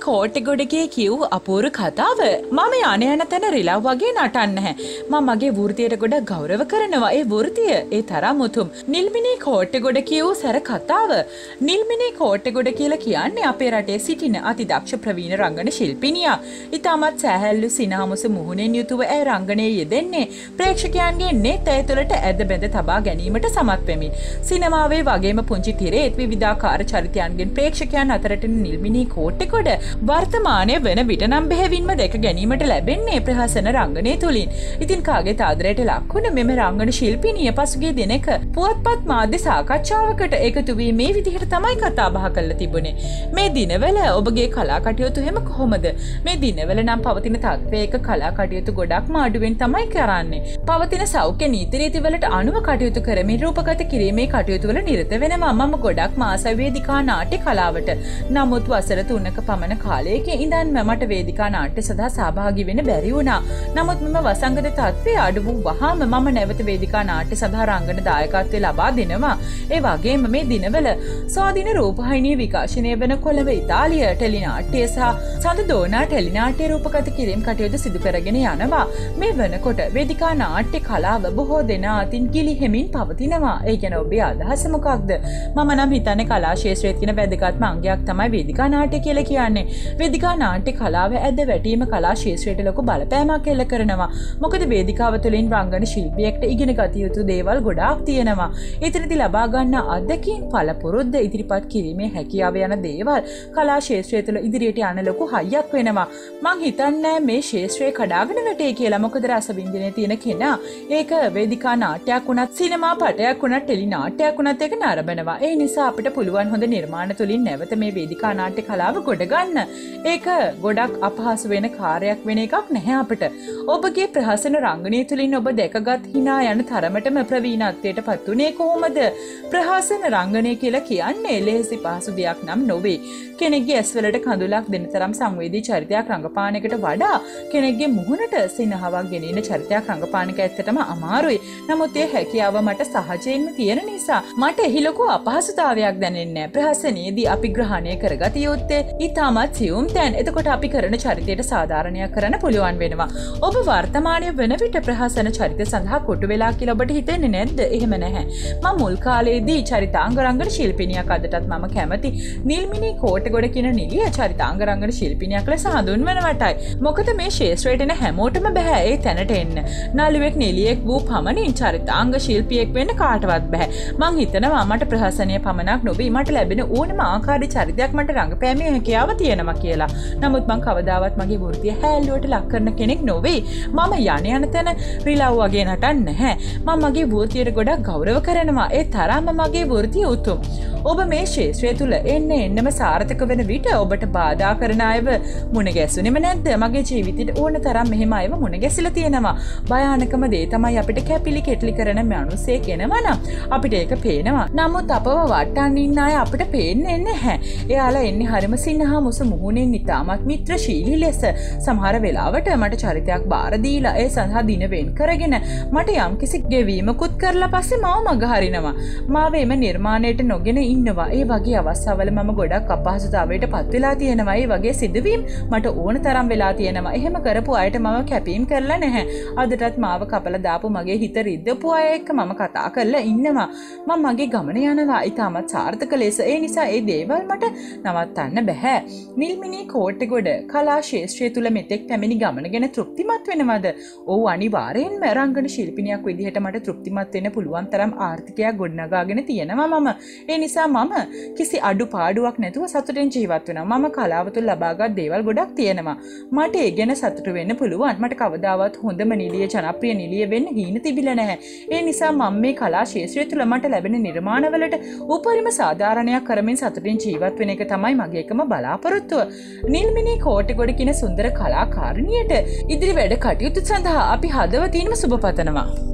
කෝට්ටෙගොඩගේ කිව් අපූරු කතාව මම යන තැන රිලව් වගේ නටන්න නැහැ. මම මගේ වෘත්තියට ගොඩක් ගෞරව කරනවා. ඒ වෘත්තිය ඒ තරම් උතුම්. නිල්මිනී කෝට්ටෙගොඩ කිව් සැර කතාව. නිල්මිනී කෝට්ටෙගොඩ කියලා කියන්නේ අපේ රටේ සිටින අතිදක්ෂ ප්‍රවීණ රංගන ශිල්පිනියක්. ඊටමත් සැහැල්ලු සිනහමුස මුහුණෙන් යුතුව ඒ රංගනයේ යෙදෙන්නේ ප්‍රේක්ෂකයන්ගේ නෙත් ඇය තුළට ඇද බැඳ තබා ගැනීමට සමත් වෙමින්. සිනමාවේ වගේම පුංචි තිරේත් විවිධාකාර චරිතයන්ගෙන් ප්‍රේක්ෂකයන් අතරට නිල්මිනී කෝට්ටෙගොඩ වර්තමානයේ වෙන විට නම් බෙහෙවින්ම දැක ගැනීමට ලැබෙන්නේ ප්‍රහසන රංගනය තුලින්. ඉතින් කාගේ ආදරයට ලක් වුණ මෙම රංගන ශිල්පිනිය පසුගිය දිනක පුවත්පත් මාධ්‍ය සාකච්ඡාවකට එකතු වී මේ විදිහට තමයි කතා බහ කරලා තිබුණේ. මේ දිනවල ඔබගේ කලා කටයුතු හැම කොහොමද? මේ දිනවල නම් පවතින තත්ත්වයක කලා කටයුතු ගොඩක්ම අඩුවෙන් තමයි කරන්නේ. පවතින සෞඛ්‍ය නීති රීති වලට අනුව කටයුතු කරමින් රූපගත කිරීමේ කටයුතු වල නිරත වෙනවා. මම ගොඩක්ම ආසයි වේදිකා නාට්‍ය කලාවට. නමුත් වසර 3ක පමණ කාලයක ඉඳන් මට වේදිකා නාට්‍ය සඳහා සහභාගී වෙන්න බැරි වුණා. නමුත් මම වසංගත තත්ත්වයේ අඩු වූ වහාම මම නැවත වේදිකා නාට්‍ය සඳහා රංගන දායකත්වය ලබා දෙනවා. ඒ වගේම මේ දිනවල ස්වාධීන රූපවාහිනිය විකාශනය වන කොළඹ ඉතාලිය ටෙලිනාට්‍ය සහ සඳදෝනා ටෙලිනාට්‍ය රූපගත කිරීම කටයුතු සිදු කරගෙන යනවා. මේ වෙනකොට වේදිකා නාට්‍ය කලාව බොහෝ දෙනා අතින් ගිලිහෙමින් පවතිනවා. ඒ කියන්නේ ඔබේ අදහස මොකක්ද? මම නම් හිතන්නේ කලා ශාස්ත්‍රයේ තියෙන වැදගත්ම අංගයක් තමයි වේදිකා නාට්‍ය කියලා කියන්නේ. වේදිකා නාට්‍ය කලාව ඇද වැටීම කලා ශාස්ත්‍රයට ලොකු බලපෑමක් එල්ල කරනවා. මොකද වේදිකාව තුළින් රංගන ශිල්පියෙක්ට ඉගෙන ගත යුතු දේවල් ගොඩාක් තියෙනවා. එතනදී ලබා ගන්න අත්දැකීම් පළපුරුද්ද ඉදිරිපත් කිරීමේ හැකියාව යන දේවල් කලා ශාස්ත්‍රය තුළ ඉදිරියට යන ලොකු හයියක් වෙනවා. මං හිතන්නේ මේ ශාස්ත්‍රය කඩාගෙන වැටේ කියලා. මොකද රසවින්දනයේ තියෙන කෙනා ඒක වේදිකා නාට්‍යයක් වුණත් සිනමා පටයක් වුණත් ටෙලි නාට්‍යයක් වුණත් ඒක නරඹනවා. ඒ නිසා අපිට පුළුවන් හොඳ නිර්මාණ තුලින් නැවත මේ වේදිකා නාට්‍ය කලාව ගොඩ ගන්න. ඒක ගොඩක් අපහසු වෙන කාර්යයක් වෙන එකක් නැහැ අපිට. ඔබගේ ප්‍රහසන රංගනය තුලින් ඔබ දැකගත් hina යන තරමටම ප්‍රවීණත්වයට පත් උනේ කොහොමද? ප්‍රහසන රංගනය කියලා කියන්නේ ලෙහෙසි පහසු දෙයක් නම් නොවේ. කෙනෙක්ගේ ඇස්වලට කඳුලක් දෙන තරම් සංවේදී චරිතයක් රංගපාන එකට වඩා කෙනෙක්ගේ මුහුණට සිනහවක් ගෙනින චරිතයක් රංගපාන එක ඇත්තටම අමාරුයි. නමුත් ඒ හැකියාව මට සහජයෙන්ම තියෙන නිසා මට එහි ලොකු අපහසුතාවයක් දැනෙන්නේ නැහැ. ප්‍රහසනයේදී අපි ග්‍රහණය කරගත යුත්තේ ඊටමත් සියුම් තැන්. එතකොට අපි කරන චරිතයට සාධාරණයක් කරන්න පුළුවන් වෙනවා. ඔබ වර්තමානයේ වෙන විට ප්‍රහසන චරිත සඳහා කොටු වෙලා කියලා ඔබට හිතෙන්නේ නැද්ද? එහෙම නැහැ. මම මුල් කාලේදී චරිතාංග රංගන ශිල්පිනියක් අදටත් මම කැමති නිල්මිනී කෝට්ටෙගොඩ කියන නිලිය චරිතාංග රංගන ශිල්පිනියක් ලෙස හඳුන්වනවටයි. මොකද මේ ශාස්ත්‍රයට එන හැමෝටම බෑ ඒ තැනට එන්න. නළුවෙක් නිලියෙක් වූ පමණින් චරිතාංග ශිල්පියෙක් වෙන්න කාටවත් බෑ. මං හිතනවා මට ප්‍රහසනීය පමණක් නොවේ මට ලැබෙන ඕනම ආකාරයේ චරිතයක් මට රංගපෑමේ හැකියාව තියෙනවා කියලා. නමුත් මං කවදාවත් මගේ වෘත්තිය හැල්ලුවට ලක් කරන කෙනෙක් නොවේ. මම යන තැන රිලව් වගේ නටන්නේ නැහැ. මම මගේ වෘත්තියට ගොඩක් ගෞරව කරනවා. ඒ තරම්ම මගේ වෘත්තිය උතුම්. ඔබ මේ ශාස්ත්‍රය තුල එන්නම සාර්ථක වෙන විට ඔබට බාධා කරන අයව මුණ ගැසුනේම නැද්ද? මගේ ජීවිතේට ඕන තරම් මෙහෙම අයව මුණ ගැසිලා තියෙනවා. භයානකම දේ තමයි අපිට කැපිලි කෙටලි කරන මිනිස්සෙක් එනවා නම් අපිට ඒක පේනවා. නමුත් අපව වටන්න ඉන්න අය අපිට පේන්නේ නැහැ. එයාලා එන්නේ හරිම සිනහා මුස මුහුණෙන් ඉතාමත් මිත්‍රශීලී ලෙස. සමහර වෙලාවට මට චරිතයක් බාර දීලා ඒ සඳහා දින වෙන් කරගෙන මට යම්කිසි ගෙවීමකුත් කරලා පස්සේ මාව මග හරිනවා. මාව එම නිර්මාණයට නොගෙන ඉන්නවා. ඒ වගේ අවස්ථාවල මම ගොඩක් අපහසුතාවයට පත් වෙලා තියෙනවා. ඒ වගේ සිදුවීම් මට ඕන තරම් වෙලා තියෙනවා. එහෙම කරපු අයට මම කැපීම් කරලා නැහැ. අදටත් මාව කපලා දාපු මගේ හිත රිද්දපු අය එක්ක මම කතා කරලා ඉන්නවා. මම මගේ ගමන යනවා. ඊටමත් සාර්ථක ලෙස. ඒ නිසා ඒ දේවල් මට නවත්තන්න බෑ. නිල්මිනී කෝට්ටෙගොඩ කලා ශාස්ත්‍රය තුල මෙතෙක් පැමිණි ගමන ගැන තෘප්තිමත් වෙනවද? ඔව් අනිවාර්යෙන්ම රංගන ශිල්පිනියක් විදිහට මට තෘප්තිමත් වෙන්න පුළුවන් තරම් ආර්ථිකයක් ගොඩනගාගෙන තියෙනවා මම. ඒ නිසා මම කිසි අඩුපාඩුවක් නැතුව සතුටින් ජීවත් වෙනවා. මම කලාව තුළ ලබාගත් දේවල් ගොඩක් තියෙනවා. මට ඒ ගැන සතුටු වෙන්න පුළුවන්. මට කවදාවත් හොඳම නිලිය ජනප්‍රිය නිලිය වෙන්න හීන තිබිලා නැහැ. ඒ නිසා මම මේ කලා ශාස්ත්‍රය තුළ මට ලැබෙන නිර්මාණවලට උපරිම සාධාරණයක් කරමින් සතුටින් ජීවත් වෙන එක තමයි මගේ එකම බලාපොරොත්තුව. නිල්මිනී කෝට්ටෙගොඩ කියන සුන්දර කලාකාරිනියට ඉදිරි වැඩ කටයුතු සඳහා අපි හදවතින්ම සුබ පතනවා.